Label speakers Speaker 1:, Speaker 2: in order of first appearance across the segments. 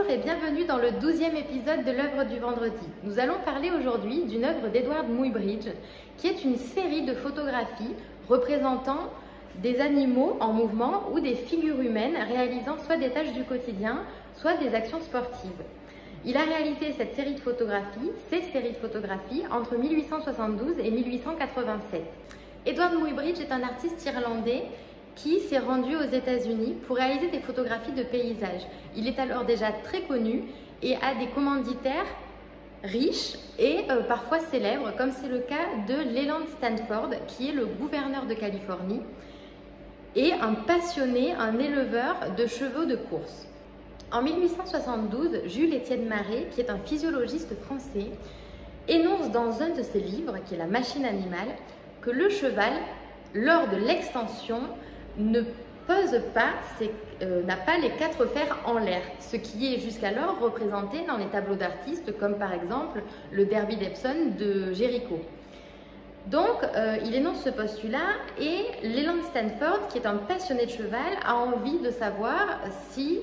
Speaker 1: Bonjour et bienvenue dans le 12e épisode de l'œuvre du vendredi. Nous allons parler aujourd'hui d'une œuvre d'Edward Muybridge qui est une série de photographies représentant des animaux en mouvement ou des figures humaines réalisant soit des tâches du quotidien, soit des actions sportives. Il a réalisé ces séries de photographies entre 1872 et 1887. Edward Muybridge est un artiste irlandais qui s'est rendu aux États-Unis pour réaliser des photographies de paysages. Il est alors déjà très connu et a des commanditaires riches et parfois célèbres, comme c'est le cas de Leland Stanford, qui est le gouverneur de Californie et un passionné, un éleveur de chevaux de course. En 1872, Jules-Étienne Maré, qui est un physiologiste français, énonce dans un de ses livres, qui est La machine animale, que le cheval, lors de l'extension, ne pose pas, n'a pas les quatre fers en l'air, ce qui est jusqu'alors représenté dans les tableaux d'artistes, comme par exemple le Derby d'Epsom de Géricault. Donc, il énonce ce postulat et Leland Stanford, qui est un passionné de cheval, a envie de savoir si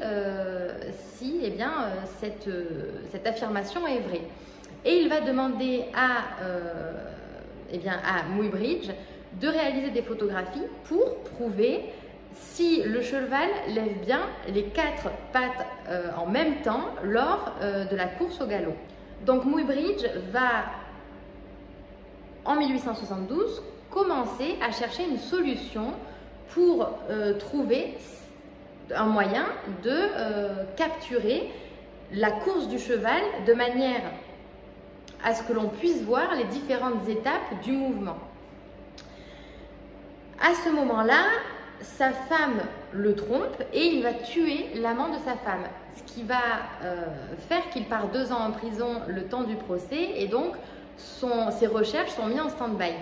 Speaker 1: cette affirmation est vraie. Et il va demander à Muybridge de réaliser des photographies pour prouver si le cheval lève bien les quatre pattes en même temps lors de la course au galop. Donc Muybridge va, en 1872, commencer à chercher une solution pour trouver un moyen de capturer la course du cheval de manière à ce que l'on puisse voir les différentes étapes du mouvement. À ce moment-là, sa femme le trompe et il va tuer l'amant de sa femme, ce qui va faire qu'il part 2 ans en prison le temps du procès et donc ses recherches sont mises en stand-by.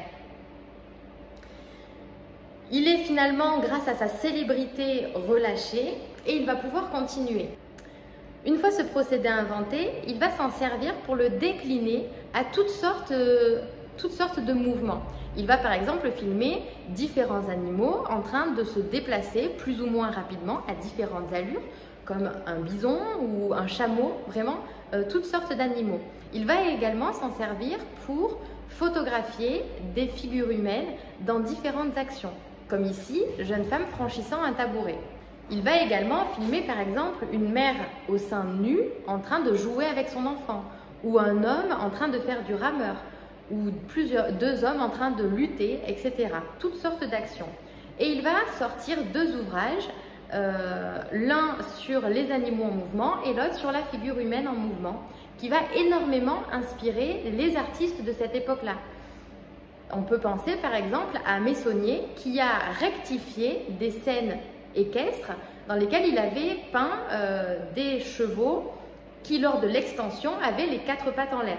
Speaker 1: Il est finalement, grâce à sa célébrité, relâché et il va pouvoir continuer. Une fois ce procédé inventé, il va s'en servir pour le décliner à toutes sortes de mouvements. Il va par exemple filmer différents animaux en train de se déplacer plus ou moins rapidement à différentes allures, comme un bison ou un chameau, vraiment toutes sortes d'animaux. Il va également s'en servir pour photographier des figures humaines dans différentes actions, comme ici, jeune femme franchissant un tabouret. Il va également filmer par exemple une mère au sein nu en train de jouer avec son enfant, ou un homme en train de faire du rameur, ou 2 hommes en train de lutter, etc. Toutes sortes d'actions. Et il va sortir 2 ouvrages, l'un sur les animaux en mouvement et l'autre sur la figure humaine en mouvement, qui va énormément inspirer les artistes de cette époque-là. On peut penser par exemple à Meissonier qui a rectifié des scènes équestres dans lesquelles il avait peint des chevaux qui, lors de l'extension, avaient les 4 pattes en l'air.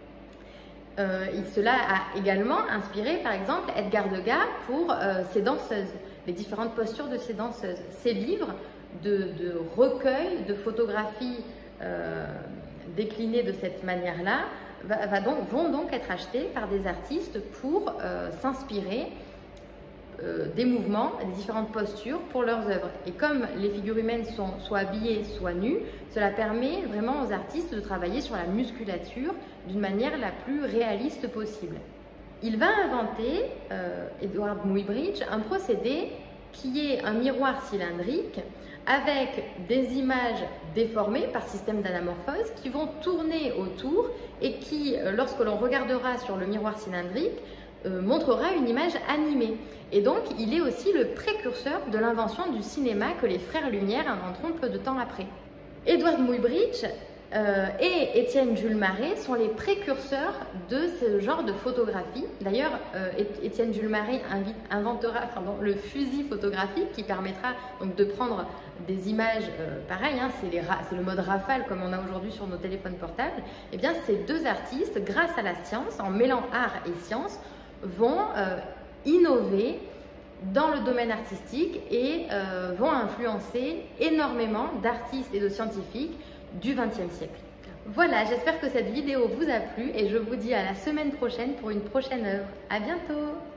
Speaker 1: Cela a également inspiré par exemple Edgar Degas pour ses danseuses, les différentes postures de ses danseuses. Ces livres de recueil de photographies déclinées de cette manière-là vont donc être achetés par des artistes pour s'inspirer des mouvements, des différentes postures pour leurs œuvres. Et comme les figures humaines sont soit habillées, soit nues, cela permet vraiment aux artistes de travailler sur la musculature d'une manière la plus réaliste possible. Il va inventer, Edward Muybridge, un procédé qui est un miroir cylindrique avec des images déformées par système d'anamorphose qui vont tourner autour et qui, lorsque l'on regardera sur le miroir cylindrique, montrera une image animée. Et donc, il est aussi le précurseur de l'invention du cinéma que les frères Lumière inventeront peu de temps après. Edward Muybridge et Étienne Jules Maré sont les précurseurs de ce genre de photographie. D'ailleurs, Étienne Jules Maré inventera le fusil photographique qui permettra donc de prendre des images pareilles, c'est le mode rafale comme on a aujourd'hui sur nos téléphones portables. Et bien, ces 2 artistes, grâce à la science, en mêlant art et science, vont innover dans le domaine artistique et vont influencer énormément d'artistes et de scientifiques du XXe siècle. Voilà, j'espère que cette vidéo vous a plu et je vous dis à la semaine prochaine pour une prochaine œuvre. À bientôt!